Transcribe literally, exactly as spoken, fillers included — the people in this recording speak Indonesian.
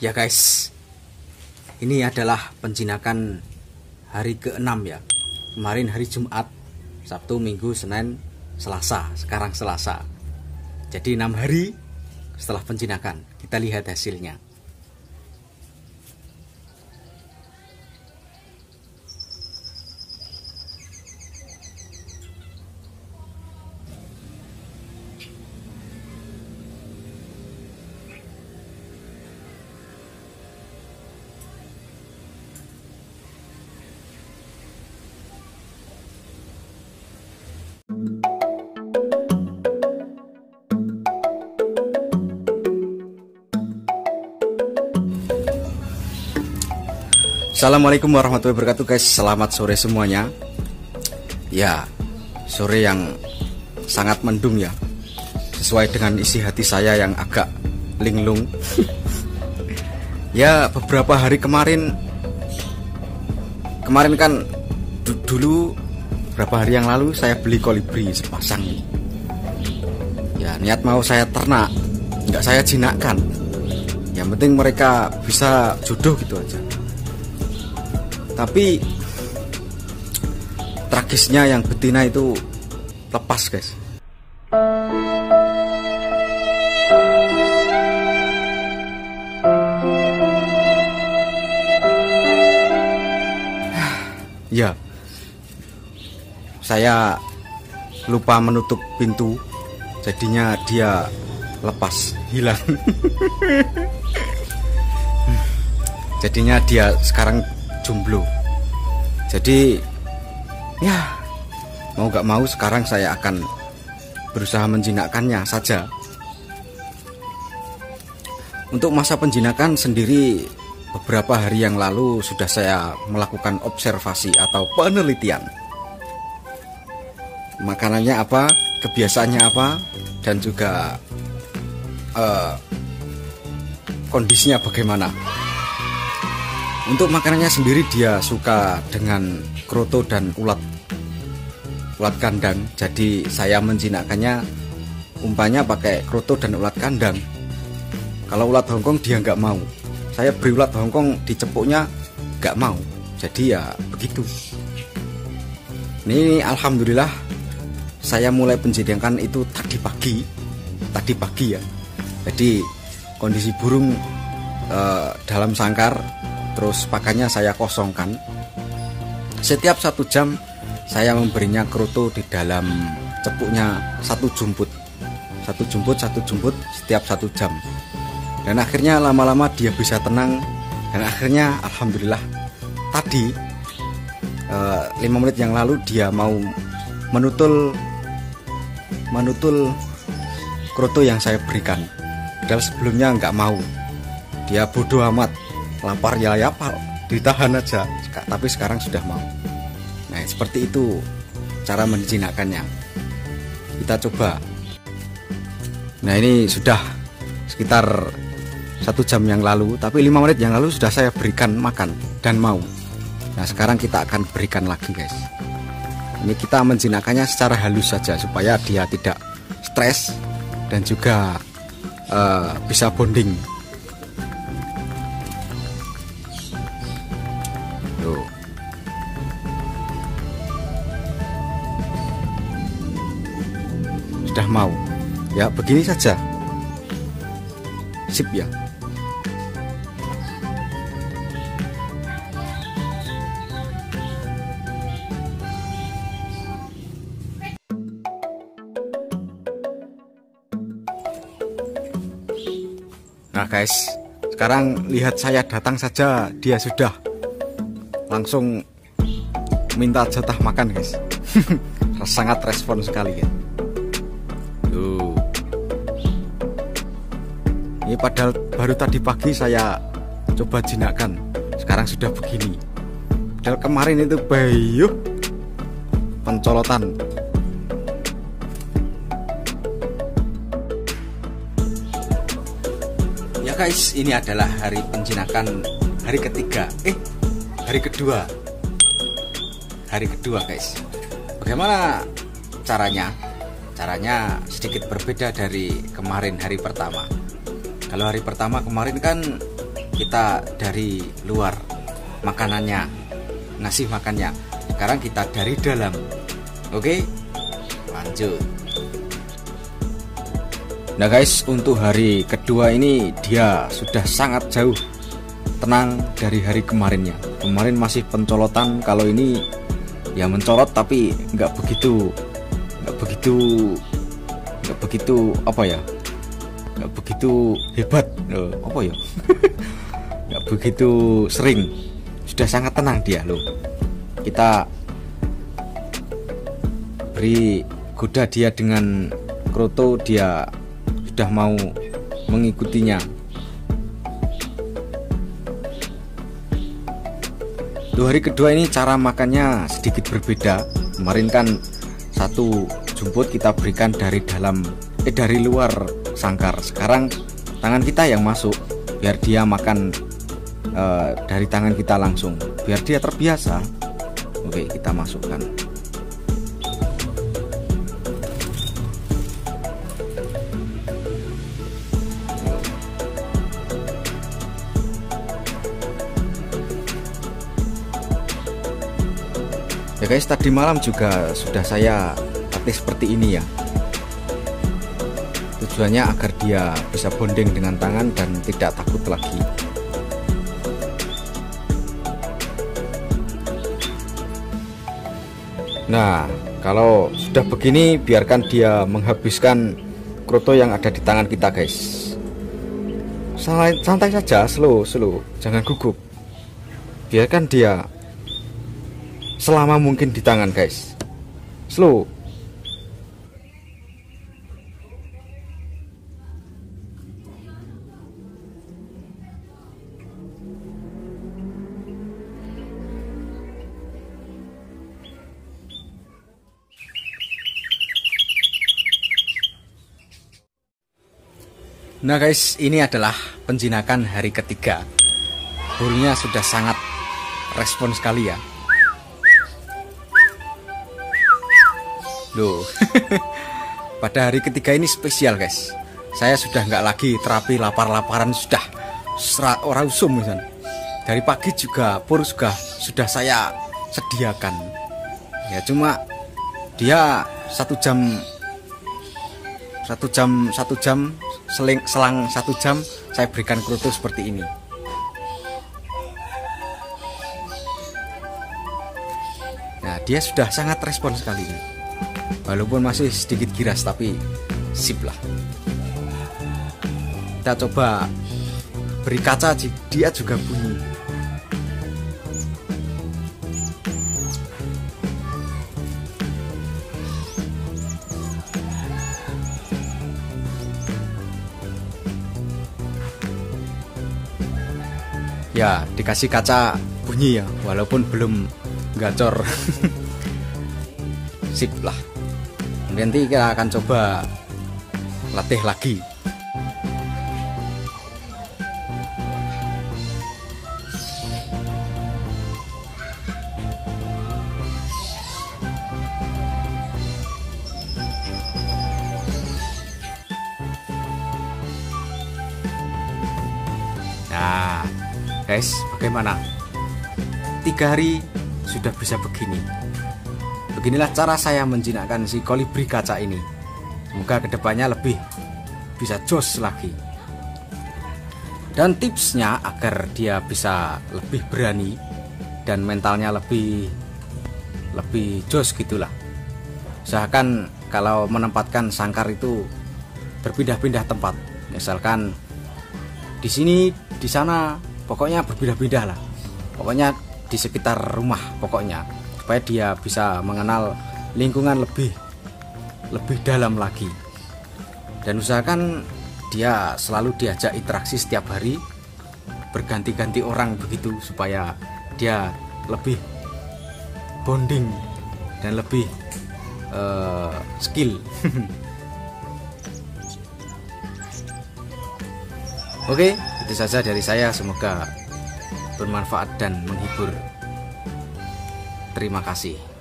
Ya guys, ini adalah penjinakan hari keenam ya. Kemarin hari Jumat, Sabtu, Minggu, Senin, Selasa. Sekarang Selasa. Jadi enam hari setelah penjinakan. Kita lihat hasilnya. Assalamualaikum warahmatullahi wabarakatuh guys. Selamat sore semuanya. Ya, sore yang sangat mendung ya, sesuai dengan isi hati saya yang agak linglung. Ya, beberapa hari kemarin Kemarin kan dulu beberapa hari yang lalu saya beli kolibri sepasang ini. Ya, niat mau saya ternak, nggak saya jinakkan. Yang penting mereka bisa jodoh gitu aja. Tapi tragisnya yang betina itu lepas guys. Ya, saya lupa menutup pintu, jadinya dia lepas, hilang. Jadinya dia sekarang jomblo. Jadi ya, mau gak mau sekarang saya akan berusaha menjinakkannya saja. Untuk masa penjinakan sendiri, beberapa hari yang lalu sudah saya melakukan observasi atau penelitian. Makanannya apa, kebiasaannya apa, dan juga uh, kondisinya bagaimana. Untuk makanannya sendiri dia suka dengan kroto dan ulat ulat kandang. Jadi saya menjinakkannya umpanya pakai kroto dan ulat kandang. Kalau ulat Hongkong dia nggak mau. Saya beri ulat Hongkong, dicepuknya nggak mau. Jadi ya begitu. Ini alhamdulillah saya mulai penjinakan itu tadi pagi. Tadi pagi ya. Jadi kondisi burung eh, dalam sangkar, terus pakannya saya kosongkan. Setiap satu jam saya memberinya kroto di dalam cepuknya satu jumput, satu jumput, satu jumput setiap satu jam. Dan akhirnya lama-lama dia bisa tenang. Dan akhirnya alhamdulillah tadi eh, lima menit yang lalu dia mau menutul menutul kroto yang saya berikan. Padahal sebelumnya nggak mau. Dia bodoh amat. Lapar ya lapar, ditahan aja. Tapi sekarang sudah mau. Nah, seperti itu cara menjinakkannya. Kita coba. Nah, ini sudah sekitar satu jam yang lalu, tapi lima menit yang lalu sudah saya berikan makan dan mau. Nah, sekarang kita akan berikan lagi guys. Ini kita menjinakkannya secara halus saja supaya dia tidak stres dan juga uh, bisa bonding. Sudah mau ya, begini saja, sip ya. Nah guys, sekarang lihat saya datang saja dia sudah langsung minta jatah makan guys. Sangat respon sekali ya. Tuh. Ini padahal baru tadi pagi saya coba jinakkan, sekarang sudah begini. Padahal kemarin itu bayuh pencolotan. Ya guys, ini adalah hari penjinakan hari ketiga. Eh, hari kedua. Hari kedua guys. Bagaimana caranya? Caranya sedikit berbeda dari kemarin hari pertama. Kalau hari pertama kemarin kan kita dari luar makanannya, ngasih makannya. Sekarang kita dari dalam. Oke, lanjut. Nah guys, untuk hari kedua ini dia sudah sangat jauh tenang dari hari kemarinnya. Kemarin masih pencolotan, kalau ini ya mencolot tapi nggak begitu nggak begitu nggak begitu apa ya nggak begitu hebat loh, apa ya nggak begitu sering. Sudah sangat tenang dia loh. Kita beri goda dia dengan kroto, dia sudah mau mengikutinya. Di hari kedua ini cara makannya sedikit berbeda. Kemarin kan satu jumput kita berikan dari dalam eh dari luar sangkar. Sekarang tangan kita yang masuk biar dia makan eh, dari tangan kita langsung, biar dia terbiasa. Oke, kita masukkan. Ya guys, tadi malam juga sudah saya latih seperti ini ya. Tujuannya agar dia bisa bonding dengan tangan dan tidak takut lagi. Nah, kalau sudah begini biarkan dia menghabiskan kroto yang ada di tangan kita guys. Santai, santai saja, slow, slow, jangan gugup. Biarkan dia selama mungkin di tangan guys, slow. Nah guys, ini adalah penjinakan hari ketiga. Burungnya sudah sangat respon sekali ya. Loh, pada hari ketiga ini spesial guys. Saya sudah nggak lagi terapi lapar-laparan, sudah orang usum misalnya. Dari pagi juga pur juga sudah saya sediakan. Ya cuma dia satu jam, satu jam, satu jam seling, selang satu jam saya berikan kroto seperti ini. Nah dia sudah sangat respon sekali. Walaupun masih sedikit giras tapi sip lah. Kita coba beri kaca, dia juga bunyi. Ya dikasih kaca bunyi ya, walaupun belum gacor. Sip lah. Nanti kita akan coba latih lagi. Nah guys, bagaimana? Tiga hari sudah bisa begini. Beginilah cara saya menjinakkan si kolibri kaca ini. Semoga kedepannya lebih bisa jos lagi. Dan tipsnya agar dia bisa lebih berani dan mentalnya lebih lebih jos gitulah. Usahakan kalau menempatkan sangkar itu berpindah-pindah tempat. Misalkan di sini, di sana, pokoknya berpindah-pindah lah. Pokoknya di sekitar rumah pokoknya. Supaya dia bisa mengenal lingkungan lebih lebih dalam lagi. Dan usahakan dia selalu diajak interaksi setiap hari, berganti-ganti orang begitu, supaya dia lebih bonding dan lebih uh, skill. Oke, itu saja dari saya, semoga bermanfaat dan menghibur. Terima kasih.